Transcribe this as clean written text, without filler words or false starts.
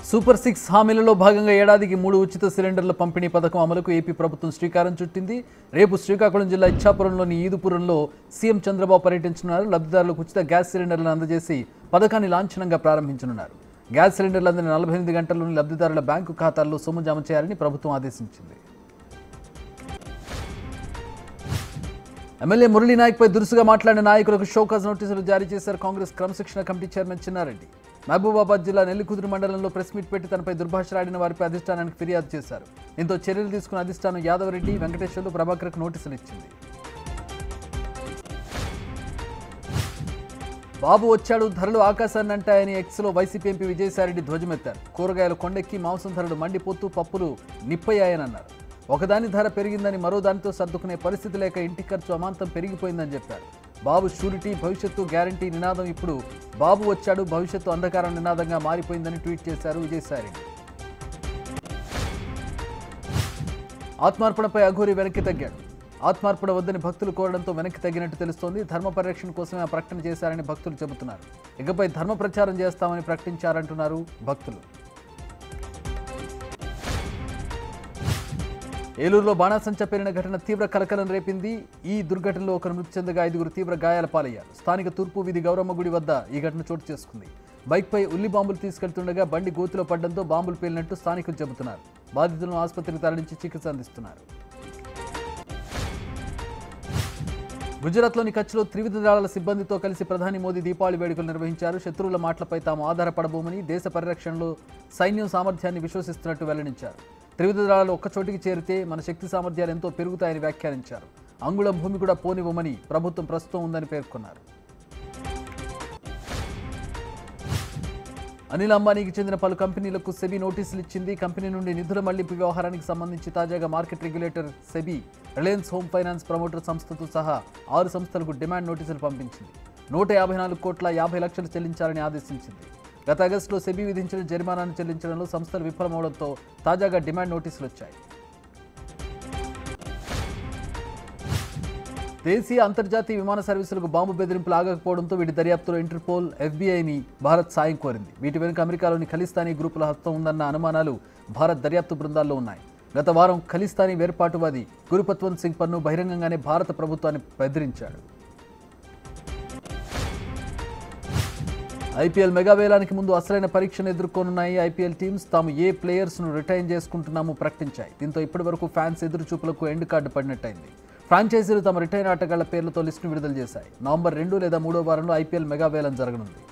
Super 6 హామీలలో భాగంగా ఏడాదికి 3 ఉచిత సిలిండర్ల పంపిణీ పథకం అమలుకు ఏపీ ప్రభుత్వం శ్రీకారం చుట్టింది. రేపు శ్రీకాకుళం జిల్లా ఇచ్చాపురంలోని ఈదుపురంలో సీఎం చంద్రబాబు పర్యటించనున్నారు. లబ్ధిదారులకు ఉచిత గ్యాస్ సిలిండర్లను అందజేసి పథకాన్ని లాంఛనంగా ప్రారంభించనున్నారు. గ్యాస్ సిలిండర్లు అందిన 48 గంటల్లోని లబ్ధిదారుల బ్యాంకు ఖాతాల్లో సొమ్ము జమ చేయాలని ప్రభుత్వం ఆదేశించింది. ఎమ్మెల్యే మురళీ నాయక్పై దురుసుగా మాట్లాడిన నాయకులకు షోకాజ్ నోటీసులు జారీ చేశారు కాంగ్రెస్ క్రమశిక్షణ కమిటీ చైర్మన్ చిన్నారెడ్డి. మహబూబాబాద్ జిల్లా నెల్లికుదురు మండలంలో ప్రెస్ మీట్ పెట్టి తనపై దుర్భాషలాడిన వారిపై అధిష్టానానికి ఫిర్యాదు చేశారు. దీంతో చర్యలు తీసుకున్న అధిష్టానం యాదవరెడ్డి, వెంకటేశ్వర్లు, ప్రభాకర్కు నోటీసులు ఇచ్చింది. బాబు వచ్చాడు, ధరలు ఆకాశాన్ని అంటాయని ఎక్స్లో వైసీపీ ఎంపీ విజయసాయిరెడ్డి ధ్వజమెత్తారు. కూరగాయలు కొండెక్కి మాంసం ధరలు మండిపోతూ పప్పులు నిప్పయ్యాయని అన్నారు. ఒకదాని ధర పెరిగిందని మరో దానితో సర్దుకునే పరిస్థితి లేక ఇంటి ఖర్చు అమాంతం పెరిగిపోయిందని చెప్పారు. బాబు షూరిటీ, భవిష్యత్తు గ్యారంటీ నినాదం ఇప్పుడు బాబు వచ్చాడు, భవిష్యత్తు అంధకారం నినాదంగా మారిపోయిందని ట్వీట్ చేశారు విజయసాయిరెడ్డి. ఆత్మార్పణపై అఘోరి వెనక్కి తగ్గాడు. ఆత్మార్పణ వద్దని భక్తులు కోరడంతో వెనక్కి తగ్గినట్టు తెలుస్తోంది. ధర్మ పరిరక్షణ కోసమే ఆ ప్రకటన చేశారని భక్తులు చెబుతున్నారు. ఇకపై ధర్మ ప్రచారం చేస్తామని ప్రకటించారంటున్నారు భక్తులు. ఏలూరులో బాణాసంచా పేలిన ఘటన తీవ్ర కలకలం రేపింది. ఈ దుర్ఘటనలో ఒకరు మృతి చెందగా 5గురు తీవ్ర గాయాల పాలయ్యారు. స్థానిక తూర్పు వీధి గౌరమ్మ గుడి వద్ద ఈ ఘటన చోటు చేసుకుంది. బైక్పై ఉల్లి బాంబులు తీసుకెళ్తుండగా బండి గోతిలో పడడంతో బాంబులు పేలినట్టు స్థానికులు చెబుతున్నారు. బాధితులను ఆసుపత్రికి తరలించి చికిత్స అందిస్తున్నారు. గుజరాత్లోని కచ్లో త్రివిధ దళాల సిబ్బందితో కలిసి ప్రధాని మోదీ దీపావళి వేడుకలు నిర్వహించారు. శత్రువుల మాటలపై తాము ఆధారపడబోమని, దేశ పరిరక్షణలో సైన్యం సామర్థ్యాన్ని విశ్వసిస్తున్నట్టు వెల్లడించారు. త్రివిధ దళాలు ఒక్కచోటికి చేరితే మన శక్తి సామర్థ్యాలు ఎంతో పెరుగుతాయని వ్యాఖ్యానించారు. అంగుళం భూమి కూడా పోనివ్వమని ప్రభుత్వం ప్రస్తుతం ఉందని పేర్కొన్నారు. అనిల్ అంబానీకి చెందిన పలు కంపెనీలకు సెబీ నోటీసులు ఇచ్చింది. కంపెనీ నుండి నిధుల మళ్లింపు వ్యవహారానికి సంబంధించి తాజాగా market regulator SEBI Reliance Home Finance promoter సంస్థతో సహా 6 సంస్థలకు డిమాండ్ నోటీసులు పంపించింది. 154,50,00,000 చెల్లించాలని ఆదేశించింది. గత ఆగస్టులో సెబీ విధించిన జరిమానాను చెల్లించడంలో సంస్థలు విఫలమవడంతో తాజాగా డిమాండ్ నోటీసులు వచ్చాయి. దేశీయ అంతర్జాతీయ విమాన సర్వీసులకు బాంబు బెదిరింపులు ఆగకపోవడంతో వీటి దర్యాప్తులో ఇంటర్పోల్, ఎఫ్బీఐని భారత్ సాయం కోరింది. వీటి వెనుక అమెరికాలోని ఖలిస్తానీ గ్రూపుల హస్తం ఉందన్న అనుమానాలు భారత్ దర్యాప్తు బృందాల్లో ఉన్నాయి. గత వారం ఖలిస్తానీ వేర్పాటువాది గురుపత్వంత్ సింగ్ పన్ను బహిరంగంగానే భారత ప్రభుత్వాన్ని బెదిరించాడు. ఐపీఎల్ మెగా వేలానికి ముందు అసలైన పరీక్షను ఎదుర్కొనున్నాయి ఐపీఎల్ టీమ్స్. తాము ఏ ప్లేయర్స్ను రిటైన్ చేసుకుంటున్నామో ప్రకటించాయి. దీంతో ఇప్పటివరకు ఫ్యాన్స్ ఎదురుచూపులకు ఎండ్ కార్డు పడినట్టయింది. ఫ్రాంచైజీలు తమ రిటైన్ ఆటగాళ్ల పేర్లతో లిస్టును విడుదల చేశాయి. నవంబర్ 2 లేదా 3వ వారంలో ఐపీఎల్ మెగా వేలం జరగనుంది.